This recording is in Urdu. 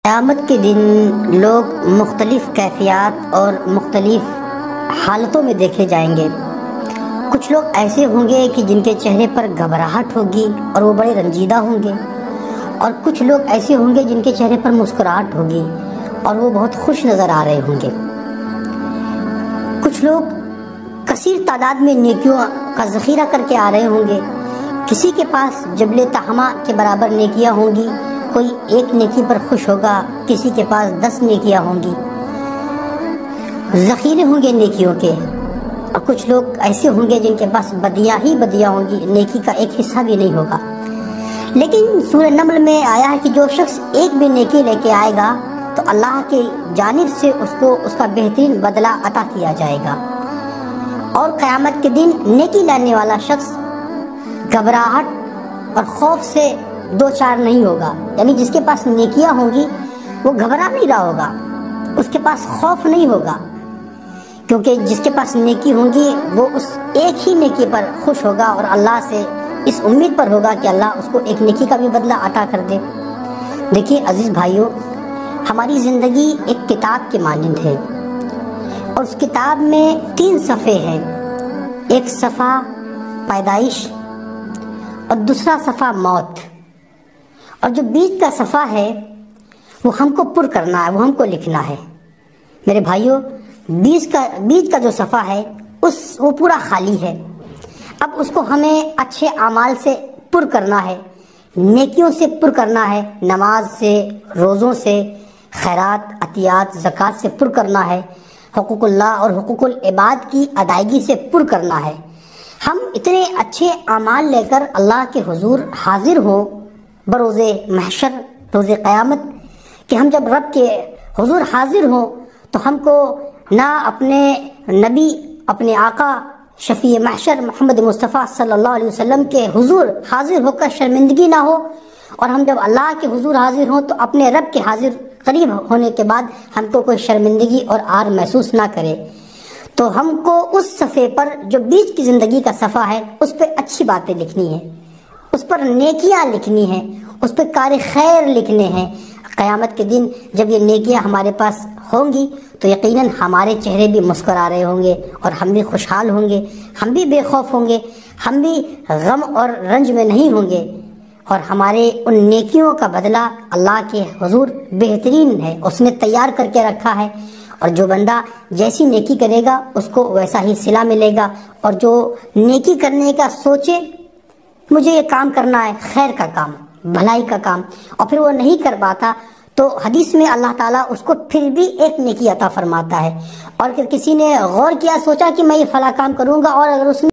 قیامت کے دن لوگ مختلف کیفیات اور مختلف حالتوں میں دیکھے جائیں گے۔ کچھ لوگ ایسے ہوں گے کہ جن کے چہرے پر گھبراہٹ ہوگی اور وہ بڑے رنجیدہ ہوں گے، اور کچھ لوگ ایسے ہوں گے جن کے چہرے پر مسکراہٹ ہوگی اور وہ بہت خوش نظر آ رہے ہوں گے۔ کچھ لوگ کثیر تعداد میں نیکیوں کا ذخیرہ کر کے آ رہے ہوں گے۔ کسی کے پاس جبل تہامہ کے برابر نیکیاں ہوں گی، کوئی ایک نیکی پر خوش ہوگا، کسی کے پاس 10 نیکیاں ہوں گی، ذخیرے ہوں گے نیکیوں کے۔ اور کچھ لوگ ایسے ہوں گے جن کے پاس بدیاں ہی بدیاں ہوں گی، نیکی کا ایک حصہ بھی نہیں ہوگا۔ لیکن سورہ نمل میں آیا ہے کہ جو شخص ایک بھی نیکی لے کے آئے گا تو اللہ کی جانب سے اس کو اس کا بہترین بدلہ عطا کیا جائے گا، اور قیامت کے دن نیکی لانے والا شخص گھبراہٹ اور خوف سے دو چار نہیں ہوگا۔ یعنی جس کے پاس نیکیاں ہوں گی وہ گھبرا نہیں رہا ہوگا، اس کے پاس خوف نہیں ہوگا، کیونکہ جس کے پاس نیکی ہوں گی وہ اس ایک ہی نیکی پر خوش ہوگا اور اللہ سے اس امید پر ہوگا کہ اللہ اس کو ایک نیکی کا بھی بدلہ عطا کر دے۔ دیکھیے عزیز بھائیوں، ہماری زندگی ایک کتاب کے مانند ہے، اور اس کتاب میں 3 صفحے ہیں۔ ایک صفحہ پیدائش، اور دوسرا صفحہ موت، اور جو بیچ کا صفحہ ہے وہ ہم کو پر کرنا ہے، وہ ہم کو لکھنا ہے۔ میرے بھائیوں، بیچ کا جو صفحہ ہے وہ پورا خالی ہے۔ اب اس کو ہمیں اچھے اعمال سے پر کرنا ہے، نیکیوں سے پر کرنا ہے، نماز سے، روزوں سے، خیرات، عطیات، زکوٰۃ سے پر کرنا ہے، حقوق اللہ اور حقوق العباد کی ادائیگی سے پر کرنا ہے۔ ہم اتنے اچھے اعمال لے کر اللہ کے حضور حاضر ہوں بروز محشر، روز قیامت، کہ ہم جب رب کے حضور حاضر ہوں تو ہم کو نہ اپنے نبی، اپنے آقا شفیع محشر محمد مصطفیٰ صلی اللہ علیہ وسلم کے حضور حاضر ہو کر شرمندگی نہ ہو، اور ہم جب اللہ کے حضور حاضر ہوں تو اپنے رب کے حاضر قریب ہونے کے بعد ہم کو کوئی شرمندگی اور عار محسوس نہ کرے۔ تو ہم کو اس صفحے پر جو بیچ کی زندگی کا صفحہ ہے اس پہ اچھی باتیں لکھنی ہیں، اس پر نیکیاں لکھنی ہیں، اس پہ کار خیر لکھنے ہیں۔ قیامت کے دن جب یہ نیکیاں ہمارے پاس ہوں گی تو یقیناً ہمارے چہرے بھی مسکرا رہے ہوں گے، اور ہم بھی خوشحال ہوں گے، ہم بھی بے خوف ہوں گے، ہم بھی غم اور رنج میں نہیں ہوں گے، اور ہمارے ان نیکیوں کا بدلہ اللہ کے حضور بہترین ہے، اس نے تیار کر کے رکھا ہے۔ اور جو بندہ جیسی نیکی کرے گا اس کو ویسا ہی صلہ ملے گا، اور جو نیکی کرنے کا سوچے مجھے یہ کام کرنا ہے، خیر کا کام، بھلائی کا کام، اور پھر وہ نہیں کر پاتا تو حدیث میں اللہ تعالیٰ اس کو پھر بھی ایک نیکی عطا فرماتا ہے۔ اور پھر کسی نے غور کیا، سوچا کہ میں یہ فلاں کام کروں گا، اور اگر اس نے